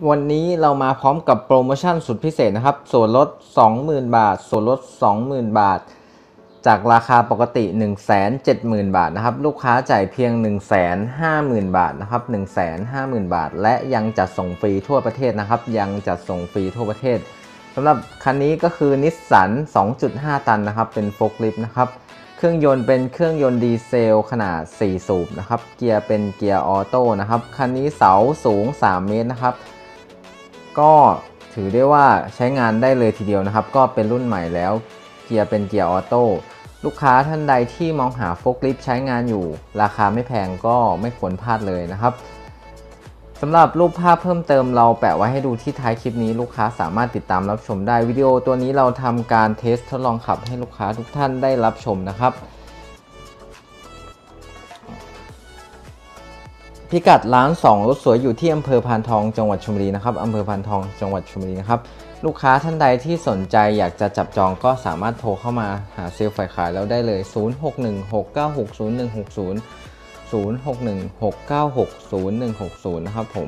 วันนี้เรามาพร้อมกับโปรโมชั่นสุดพิเศษนะครับส่วนลด 20,000 บาทส่วนลด 20,000 บาทจากราคาปกติ 170,000 บาทนะครับลูกค้าจ่ายเพียง 150,000 บาทนะครับ 150,000 บาทและยังจัดส่งฟรีทั่วประเทศนะครับยังจัดส่งฟรีทั่วประเทศสำหรับคันนี้ก็คือนิสสัน 2.5 ตันนะครับเป็นโฟล์คลิฟต์นะครับเครื่องยนต์เป็นเครื่องยนต์ดีเซลขนาด4สูบนะครับเกียร์เป็นเกียร์ออโต้นะครับคันนี้เสาสูง3 เมตรนะครับก็ถือได้ว่าใช้งานได้เลยทีเดียวนะครับก็เป็นรุ่นใหม่แล้วเกียร์เป็นเกียร์ออโต้ลูกค้าท่านใดที่มองหาโฟล์คลิฟต์ใช้งานอยู่ราคาไม่แพงก็ไม่ควรพลาดเลยนะครับสำหรับรูปภาพเพิ่มเติมเราแปะไว้ให้ดูที่ท้ายคลิปนี้ลูกค้าสามารถติดตามรับชมได้วิดีโอตัวนี้เราทำการเทสทดลองขับให้ลูกค้าทุกท่านได้รับชมนะครับพิกัดร้าน2รถสวยอยู่ที่อำเภอพานทองจังหวัดชลบุรีนะครับอำเภอพานทองจังหวัดชลบุรีนะครับลูกค้าท่านใดที่สนใจอยากจะจับจองก็สามารถโทรเข้ามาหาเซลล์ฝ่ายขายแล้วได้เลย0616960160 0616960160นะครับผม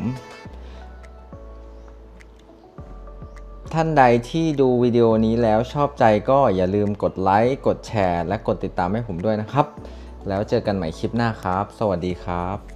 ท่านใดที่ดูวิดีโอนี้แล้วชอบใจก็อย่าลืมกดไลค์กดแชร์และกดติดตามให้ผมด้วยนะครับแล้วเจอกันใหม่คลิปหน้าครับสวัสดีครับ